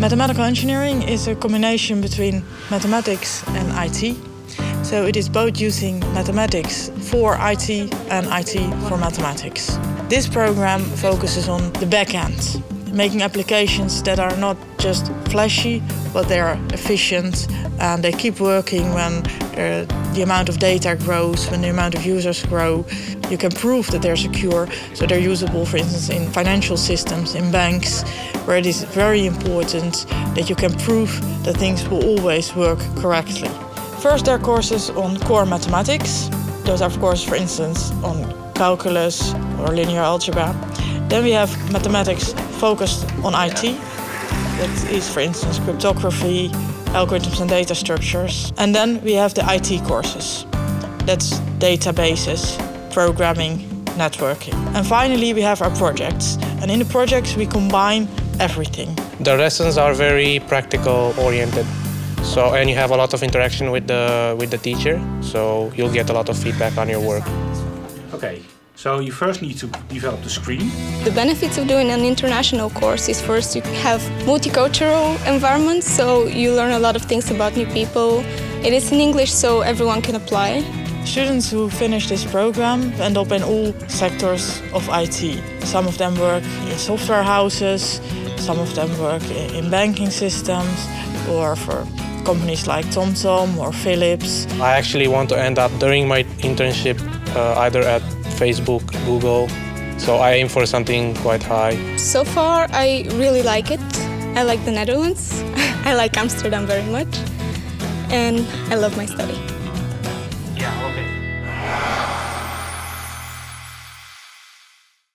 Mathematical engineering is a combination between mathematics and IT. So it is both using mathematics for IT and IT for mathematics. This program focuses on the back end, making applications that are not just flashy, but they are efficient and they keep working when the amount of data grows, when the amount of users grow. You can prove that they're secure, so they're usable, for instance, in financial systems, in banks, where it is very important that you can prove that things will always work correctly. First, there are courses on core mathematics. Those are, of course, for instance, on calculus or linear algebra. Then we have mathematics focused on IT. That is, for instance, cryptography, algorithms and data structures. And then we have the IT courses. That's databases, programming, networking. And finally, we have our projects. And in the projects, we combine everything. The lessons are very practical oriented. And you have a lot of interaction with the teacher, so you'll get a lot of feedback on your work. Okay, so you first need to develop the screen. The benefits of doing an international course is first you have multicultural environments, so you learn a lot of things about new people. It is in English, so everyone can apply. Students who finish this program end up in all sectors of IT. Some of them work in software houses, some of them work in banking systems, or for companies like TomTom or Philips. I actually want to end up during my internship either at Facebook, Google, so I aim for something quite high. So far, I really like it. I like the Netherlands, I like Amsterdam very much, and I love my study.